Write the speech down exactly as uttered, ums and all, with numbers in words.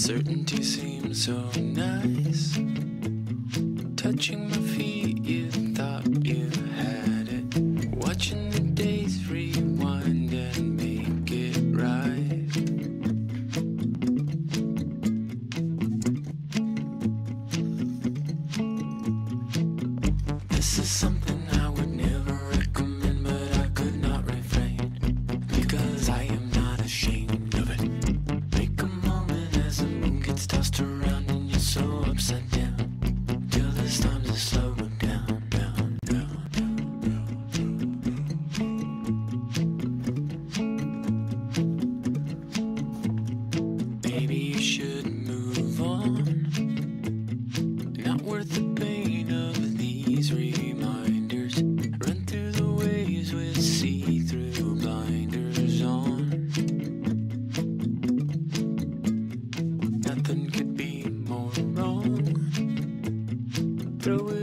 Certainty seems so nice. Touching my feet, you thought you had it. Watching the days rewind and make it right. This is something I would never recommend, but I could not refrain, because I am not ashamed of it. Make a moment as the moon gets tossed around and you're so upside down, till it's time to slow down, down, down, down. Maybe you should move on. Not worth the pain of these reminders. Run through the waves with see-through blinders on. Nothing could be more wrong. Throw it